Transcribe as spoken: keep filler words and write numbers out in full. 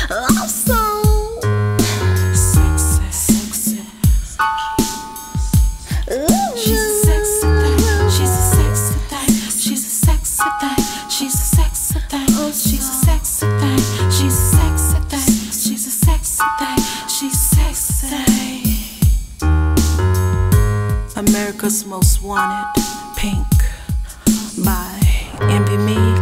love song. Sexy, sexy. She's a sexy thing. She's a sexy thing. She's a sexy thing. She's a sexy thing. She's a sexy thing. She's a sexy thing. She's a sexy thing. She's sexy. America's Most Wanted, Pink by Envy Me.